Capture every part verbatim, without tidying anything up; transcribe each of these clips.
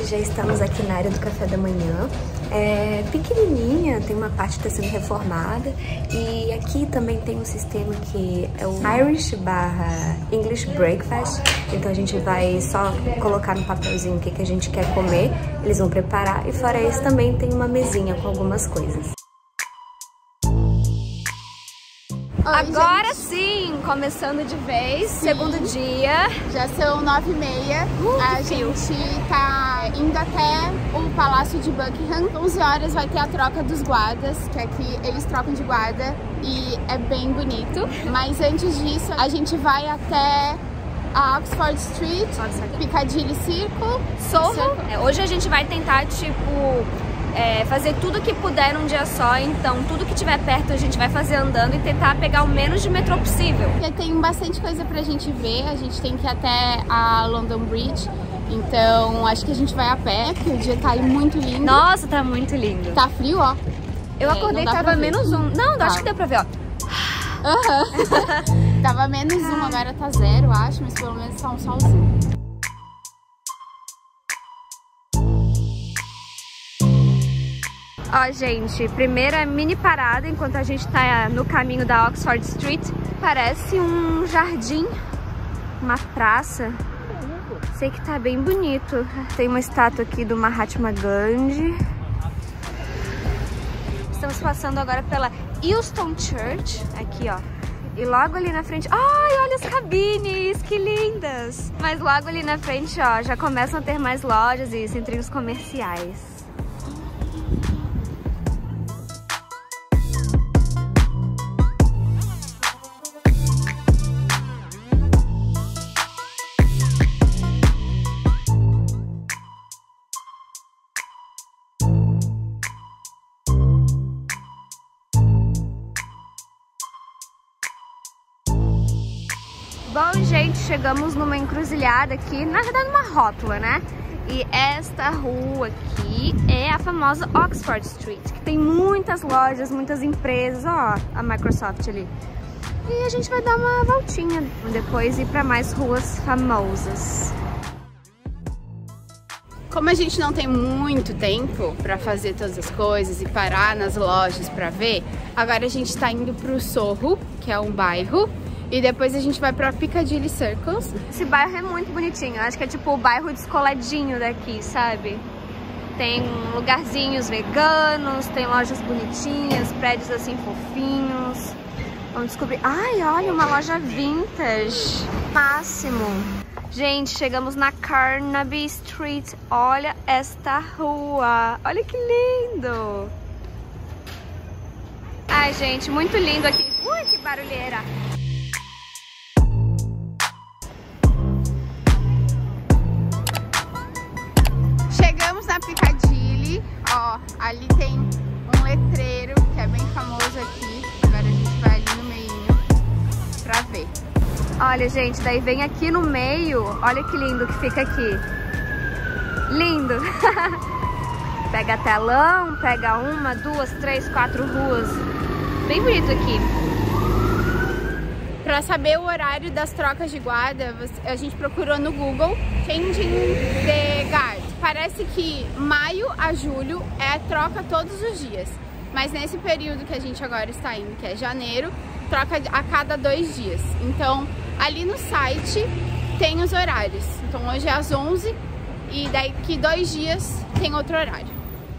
já estamos aqui na área do café da manhã. É pequenininha, tem uma parte que está sendo reformada. E aqui também tem um sistema que é o Irish barra English Breakfast. Então a gente vai só colocar no papelzinho o que, que a gente quer comer. Eles vão preparar. E fora isso também tem uma mesinha com algumas coisas. Oi, Agora gente. sim, começando de vez, sim. Segundo dia. Já são nove e meia, uh, a gente tá indo até o Palácio de Buckingham. onze horas vai ter a troca dos guardas, que aqui eles trocam de guarda e é bem bonito. Mas antes disso, a gente vai até a Oxford Street, Piccadilly Circle, Soho. Circle. É, hoje a gente vai tentar, tipo... É, fazer tudo que puder num dia só, então tudo que tiver perto a gente vai fazer andando e tentar pegar o menos de metrô possível. Porque tem bastante coisa pra gente ver, a gente tem que ir até a London Bridge, então acho que a gente vai a pé, porque o dia tá aí muito lindo. Nossa, tá muito lindo. Tá frio, ó. Eu é, acordei e tava menos um. Não, tá. Acho que deu pra ver, ó. Uhum. Tava menos um, agora tá zero, acho, mas pelo menos tá um solzinho. Ó, gente, primeira mini parada enquanto a gente tá no caminho da Oxford Street. Parece um jardim, uma praça. Sei que tá bem bonito. Tem uma estátua aqui do Mahatma Gandhi. Estamos passando agora pela Euston Church, aqui ó. E logo ali na frente... Ai, olha as cabines, que lindas! Mas logo ali na frente, ó, já começam a ter mais lojas e centrinhos comerciais. Bom, gente, chegamos numa encruzilhada aqui, na verdade numa rótula, né? E esta rua aqui é a famosa Oxford Street, que tem muitas lojas, muitas empresas, ó, a Microsoft ali. E a gente vai dar uma voltinha, depois ir para mais ruas famosas. Como a gente não tem muito tempo para fazer todas as coisas e parar nas lojas para ver, agora a gente está indo para o Soho, que é um bairro. E depois a gente vai pra Piccadilly Circles. Esse bairro é muito bonitinho. Acho que é tipo o bairro descoladinho daqui, sabe? Tem lugarzinhos veganos, tem lojas bonitinhas, prédios assim fofinhos. Vamos descobrir... Ai, olha, uma loja vintage. Máximo. Gente, chegamos na Carnaby Street. Olha esta rua. Olha que lindo. Ai, gente, muito lindo aqui. Ui, que barulheira. Na Piccadilly, ó, ali tem um letreiro que é bem famoso aqui. Agora a gente vai ali no meio pra ver. Olha, gente, daí vem aqui no meio. Olha que lindo que fica aqui. Lindo. Pega telão, pega uma, duas, três, quatro ruas. Bem bonito aqui. Pra saber o horário das trocas de guarda, a gente procurou no Google Changing the Guard. Parece que maio a julho é troca todos os dias, mas nesse período que a gente agora está indo, que é janeiro, troca a cada dois dias. Então, ali no site tem os horários. Então, hoje é às onze e daqui dois dias tem outro horário.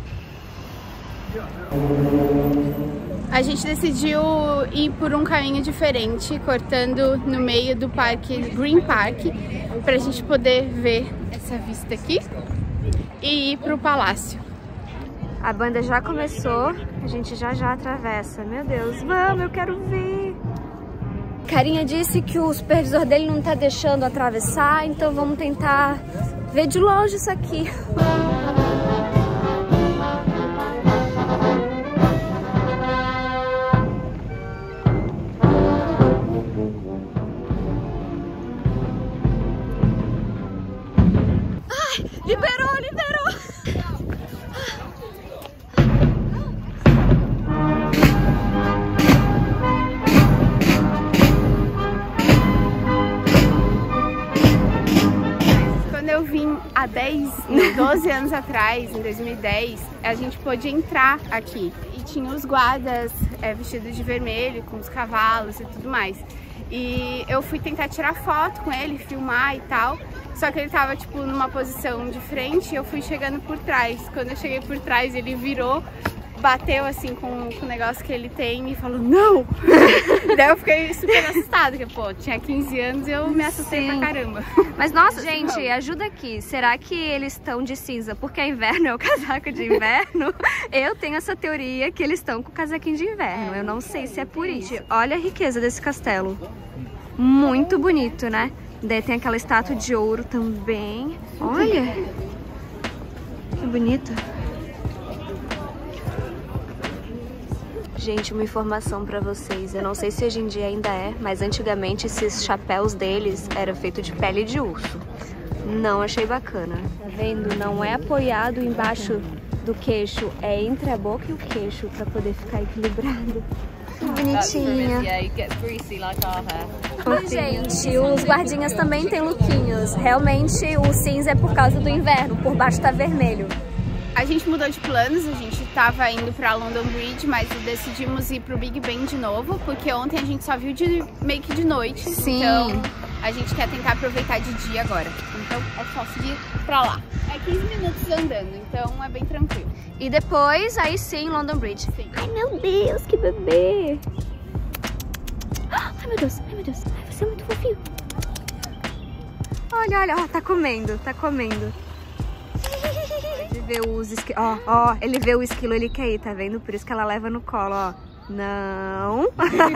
A gente decidiu ir por um caminho diferente, cortando no meio do parque Green Park, pra gente poder ver essa vista aqui e ir pro palácio. A banda já começou, a gente já já atravessa. Meu Deus, vamos, eu quero ver. Carinha disse que o supervisor dele não tá deixando atravessar, então vamos tentar ver de longe isso aqui. Liberou, liberou! Quando eu vim há dez, não, doze anos atrás, em dois mil e dez, a gente pôde entrar aqui. E tinha os guardas é, vestidos de vermelho, com os cavalos e tudo mais. E eu fui tentar tirar foto com ele, filmar e tal. Só que ele tava, tipo, numa posição de frente e eu fui chegando por trás. Quando eu cheguei por trás, ele virou, bateu assim com, com o negócio que ele tem e falou, não! Daí eu fiquei super assustada, porque, pô, tinha quinze anos e eu me assustei Sim. pra caramba. Mas, nossa, gente, ajuda aqui. Será que eles estão de cinza porque é inverno, é o casaco de inverno? Eu tenho essa teoria que eles estão com o casaquinho de inverno. Eu não sei se é por isso. Olha a riqueza desse castelo. Muito bonito, né? Daí tem aquela estátua de ouro também. Olha! Que bonito. Gente, uma informação pra vocês. Eu não sei se hoje em dia ainda é, mas antigamente esses chapéus deles eram feitos de pele de urso. Não achei bacana. Tá vendo? Não é apoiado embaixo do queixo, é entre a boca e o queixo pra poder ficar equilibrado. Que bonitinha. Gente, os guardinhas também tem lookinhos. Realmente o cinza é por causa do inverno, por baixo tá vermelho. A gente mudou de planos, a gente tava indo pra London Bridge, mas decidimos ir pro Big Ben de novo, porque ontem a gente só viu de, meio que de noite. Sim. Então a gente quer tentar aproveitar de dia agora. Então é só seguir pra lá. É quinze minutos andando, então é bem tranquilo. E depois, aí sim, London Bridge. Sim. Ai, meu Deus, que bebê! Ai, meu Deus, ai, meu Deus. Ai, você é muito fofinho. Olha, olha, ó, tá comendo, tá comendo. Ele vê os esquilos, ó, ó, ele vê o esquilo, ele quer ir, tá vendo? Por isso que ela leva no colo, ó. Não.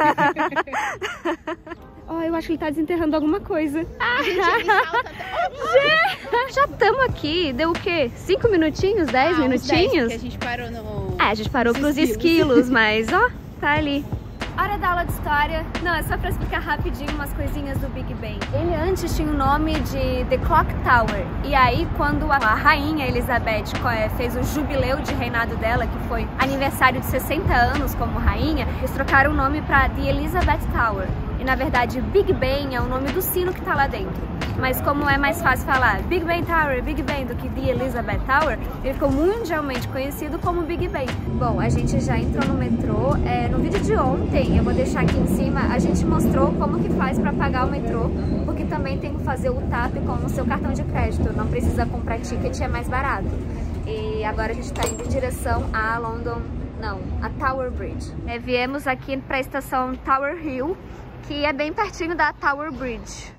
Ó, eu acho que ele tá desenterrando alguma coisa. Gente, ele salta até... Já estamos aqui, deu o quê? Cinco minutinhos? Dez ah, minutinhos? dez, a gente parou no... É, a gente parou pros esquilos. esquilos, mas ó, tá ali. Hora da aula de história. Não, é só pra explicar rapidinho umas coisinhas do Big Ben. Ele antes tinha o nome de The Clock Tower. E aí, quando a rainha Elizabeth fez o jubileu de reinado dela, que foi aniversário de sessenta anos como rainha, eles trocaram o nome pra The Elizabeth Tower. E na verdade, Big Ben é o nome do sino que tá lá dentro. Mas como é mais fácil falar Big Ben Tower, Big Ben do que The Elizabeth Tower, ele ficou mundialmente conhecido como Big Ben. Bom, a gente já entrou no metrô. É, no vídeo de ontem, eu vou deixar aqui em cima, a gente mostrou como que faz para pagar o metrô, porque também tem que fazer o tap com o seu cartão de crédito, não precisa comprar ticket, é mais barato. E agora a gente está indo em direção a London, não, a Tower Bridge. É, viemos aqui para a estação Tower Hill, que é bem pertinho da Tower Bridge.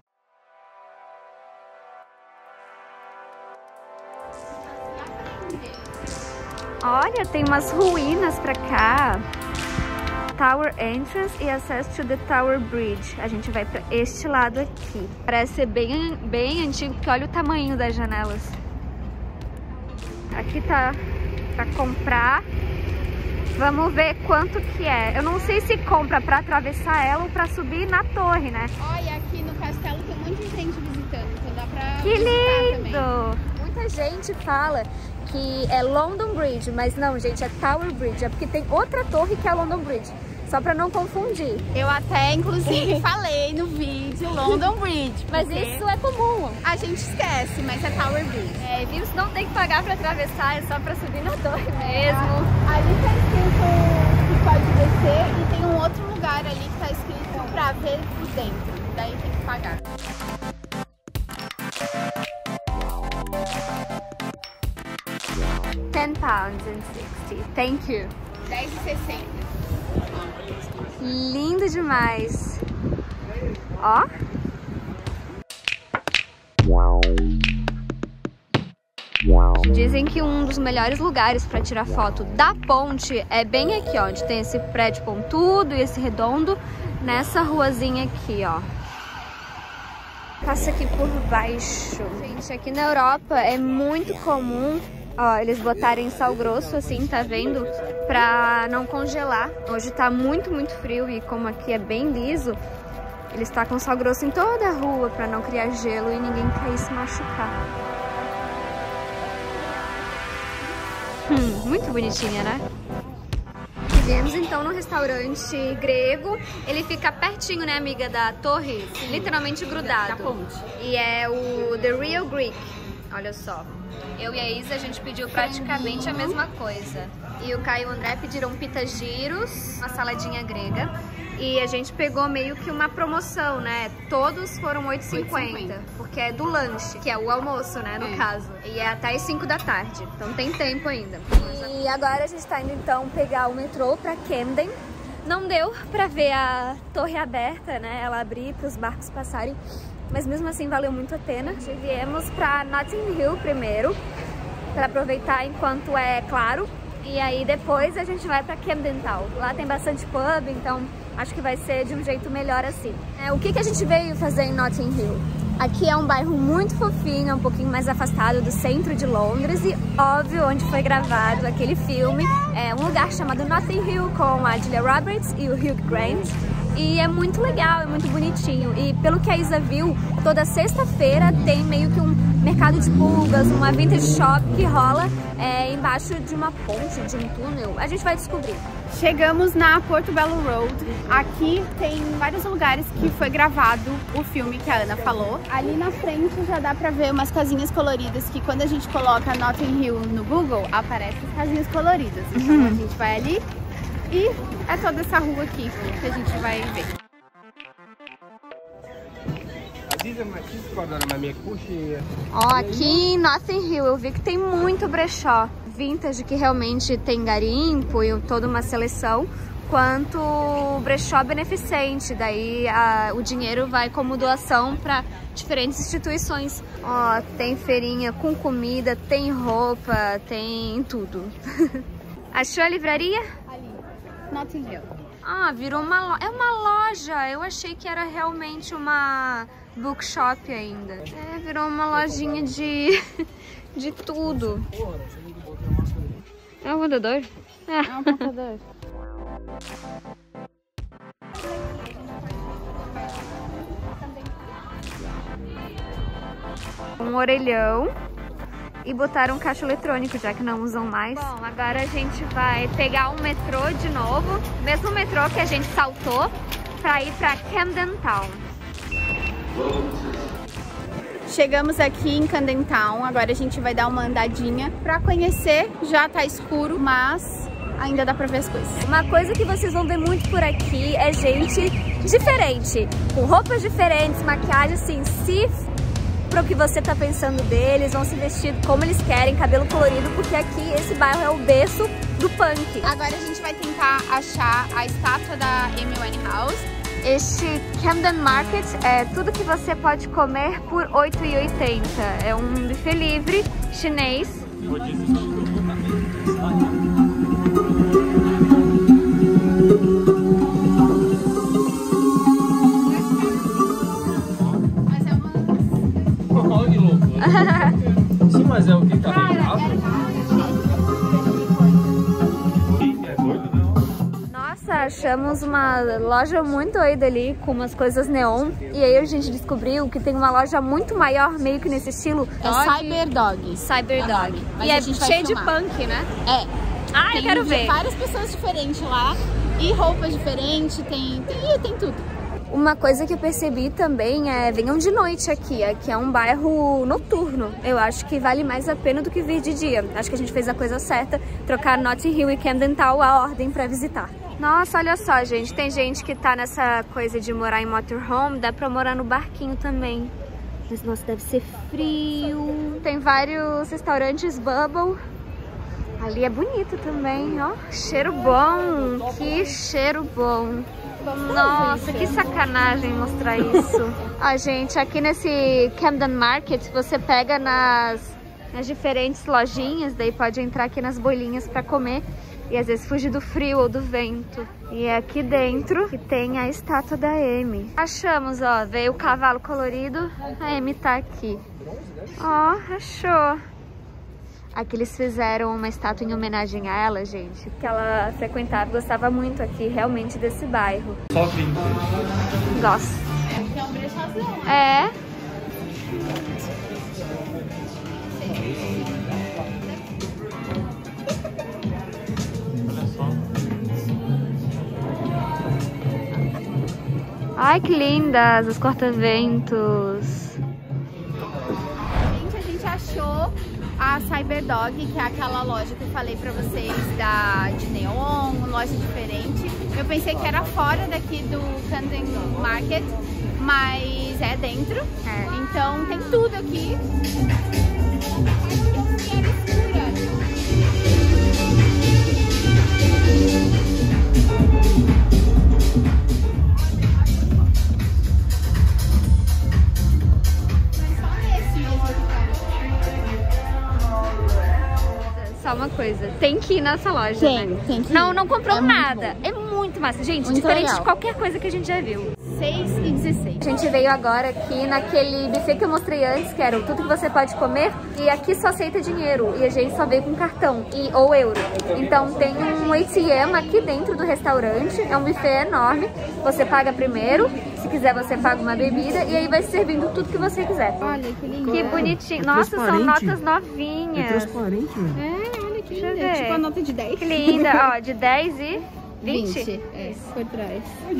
Olha, tem umas ruínas pra cá. Tower Entrance e Access to the Tower Bridge. A gente vai pra este lado aqui. Parece ser bem, bem antigo, porque olha o tamanho das janelas. Aqui tá pra comprar. Vamos ver quanto que é. Eu não sei se compra pra atravessar ela ou pra subir na torre, né? Olha, aqui no castelo tem um monte de gente visitando, então dá pra Que lindo! Também. Muita gente fala que é London Bridge, mas não, gente, é Tower Bridge. É porque tem outra torre que é London Bridge. Só pra não confundir. Eu até, inclusive, falei no vídeo London Bridge. Mas isso é comum. A gente esquece, mas é Tower Bridge. É, viu? Não tem que pagar pra atravessar, é só pra subir na torre mesmo. Ali tá escrito que pode descer e tem um outro lugar ali que tá escrito pra ver por dentro. Daí tem que pagar. ten pounds and sixty. Thank you. dez e sessenta. Lindo demais. Ó. Dizem que um dos melhores lugares para tirar foto da ponte é bem aqui, ó, onde tem esse prédio pontudo e esse redondo, nessa ruazinha aqui, ó. Passa aqui por baixo. Gente, aqui na Europa é muito comum, ó, eles botarem sal grosso assim, tá vendo? Pra não congelar. Hoje tá muito, muito frio e como aqui é bem liso, eles tacam sal grosso em toda a rua pra não criar gelo e ninguém cair e se machucar. Hum, muito bonitinha, né? Viemos então no restaurante grego. Ele fica pertinho, né, amiga, da torre? Sim. Literalmente grudado. Da ponte. E é o The Real Greek. Olha só. Eu e a Isa, a gente pediu praticamente a mesma coisa. E o Caio e o André pediram pita giros, uma saladinha grega. E a gente pegou meio que uma promoção, né? Todos foram oito e cinquenta, porque é do lanche, que é o almoço, né, no é. caso. E é até as cinco da tarde, então tem tempo ainda. E agora a gente tá indo, então, pegar o metrô pra Camden. Não deu pra ver a torre aberta, né, ela abrir para os barcos passarem, mas mesmo assim valeu muito a pena. Viemos pra Notting Hill primeiro, pra aproveitar enquanto é claro. E aí depois a gente vai pra Camden Town. Lá tem bastante pub, então acho que vai ser de um jeito melhor assim. É, o que, que a gente veio fazer em Notting Hill? Aqui é um bairro muito fofinho, é um pouquinho mais afastado do centro de Londres e, óbvio, onde foi gravado aquele filme. É um lugar chamado Notting Hill com a Julia Roberts e o Hugh Grant. E é muito legal, é muito bonitinho. E pelo que a Isa viu, toda sexta-feira tem meio que um mercado de pulgas, uma vintage shop que rola é, embaixo de uma ponte, de um túnel. A gente vai descobrir. Chegamos na Portobello Road. Aqui tem vários lugares que foi gravado o filme que a Ana falou. Ali na frente já dá pra ver umas casinhas coloridas que quando a gente coloca Notting Hill no Google, aparecem as casinhas coloridas. Então uhum. a gente vai ali e é toda essa rua aqui que a gente vai ver. Ó, aqui em Notting Hill eu vi que tem muito brechó vintage que realmente tem garimpo e toda uma seleção, quanto brechó beneficente, daí a, o dinheiro vai como doação para diferentes instituições. Ó, tem feirinha com comida, tem roupa, tem tudo. Achou a livraria? Ali, Notting Hill. Ah, virou uma loja. É uma loja. Eu achei que era realmente uma bookshop ainda. É, virou uma lojinha de, de tudo. É um computador? É, é um computador. Um orelhão. E botaram um caixa eletrônico, já que não usam mais. Bom, agora a gente vai pegar um metrô de novo. Mesmo metrô que a gente saltou pra ir pra Camden Town. Chegamos aqui em Camden Town, agora a gente vai dar uma andadinha pra conhecer. Já tá escuro, mas ainda dá pra ver as coisas. Uma coisa que vocês vão ver muito por aqui é gente diferente, com roupas diferentes, maquiagem assim, se pro que você tá pensando deles, vão se vestir como eles querem, cabelo colorido, porque aqui esse bairro é o berço do punk. Agora a gente vai tentar achar a estátua da Amy Winehouse. Este Camden Market é tudo que você pode comer por oito e oitenta. É um buffet livre chinês. Olha que louco. Sim, mas é o que tá regalado. Nossa, achamos uma loja muito doida ali, com umas coisas neon. E aí a gente descobriu que tem uma loja muito maior, meio que nesse estilo. É Dog. Cyberdog. Cyberdog. Mas e é cheio de punk, né? É. Ah, tem eu quero ver. Várias pessoas diferentes lá. E roupas diferentes, tem, tem, tem tudo. Uma coisa que eu percebi também é, venham de noite aqui, aqui é um bairro noturno. Eu acho que vale mais a pena do que vir de dia. Acho que a gente fez a coisa certa, trocar Notting Hill e Camden Town a ordem pra visitar. Nossa, olha só, gente, tem gente que tá nessa coisa de morar em motorhome, dá pra morar no barquinho também. Mas, nossa, deve ser frio. Tem vários restaurantes bubble. Ali é bonito também, ó. Cheiro bom, que cheiro bom. Nossa, que sacanagem mostrar isso. Ó, gente, aqui nesse Camden Market, você pega nas, nas diferentes lojinhas, daí pode entrar aqui nas bolinhas pra comer e às vezes fugir do frio ou do vento. E é aqui dentro que tem a estátua da Amy. Achamos, ó, veio o cavalo colorido, a Amy tá aqui. Ó, achou. Aqui eles fizeram uma estátua em homenagem a ela, gente, porque ela frequentava e gostava muito aqui, realmente, desse bairro. Só vintage. Gosto. Aqui é um brechazão. É. Olha só. Ai, que lindas as corta-ventos. Gente, a gente achou a Cyberdog, que é aquela loja que eu falei pra vocês da, de neon, loja diferente. Eu pensei que era fora daqui do Camden Market, mas é dentro. É. Então tem tudo aqui. Só uma coisa, tem que ir nessa loja, tem, né? Tem que ir. Não, não comprou é nada. Muito é muito massa. Gente, muito diferente legal. de qualquer coisa que a gente já viu. seis e dezesseis. A gente veio agora aqui naquele buffet que eu mostrei antes, que era o tudo que você pode comer. E aqui só aceita dinheiro. E a gente só veio com cartão e, ou euro. Então tem um A T M aqui dentro do restaurante. É um buffet enorme. Você paga primeiro. Se quiser, você paga uma bebida. E aí vai servindo tudo que você quiser. Olha que lindo. Que bonitinho. É Nossa, são notas É novinhas. transparente, velho. É, olha que Deixa eu linda. ver. Tipo a nota de dez. Que linda. Ó, de dez e vinte. vinte. É, por trás.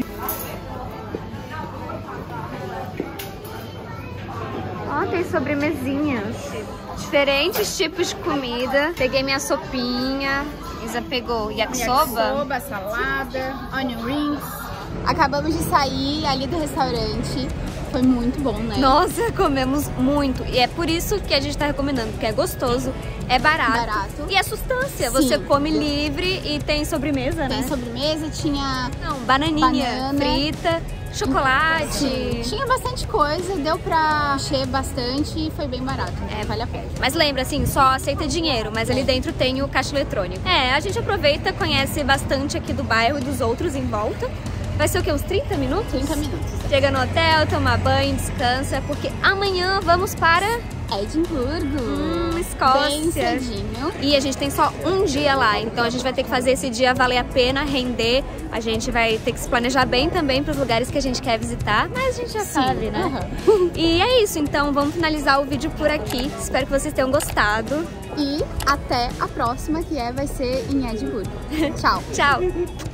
Ó, tem sobremesinhas. Diferentes tipos de comida. Peguei minha sopinha. Isa pegou yakisoba. Yakisoba, salada, onion rings. Acabamos de sair ali do restaurante. Foi muito bom, né? Nossa, comemos muito. E é por isso que a gente tá recomendando, porque é gostoso, é barato, Barato. e é sustância. Sim. Você come livre e tem sobremesa, Tem né? sobremesa, tinha... Não, bananinha Banana. frita, chocolate. Sim, tinha bastante coisa, deu pra encher bastante e foi bem barato. É, vale a pena. Mas lembra, assim, só aceita dinheiro, mas ali dentro tem o caixa eletrônico. É, a gente aproveita, conhece bastante aqui do bairro e dos outros em volta. Vai ser o quê? Uns trinta minutos? trinta minutos. Chega no hotel, toma banho, descansa, porque amanhã vamos para Edimburgo. hum, Escócia. Bem cedinho. E a gente tem só um dia lá, então a gente vai ter que fazer esse dia valer a pena, render. A gente vai ter que se planejar bem também para os lugares que a gente quer visitar, mas a gente já Sim, sabe, né? Uhum. E é isso, então vamos finalizar o vídeo por aqui. Espero que vocês tenham gostado. E até a próxima, que é, vai ser em Edimburgo. Tchau. Tchau!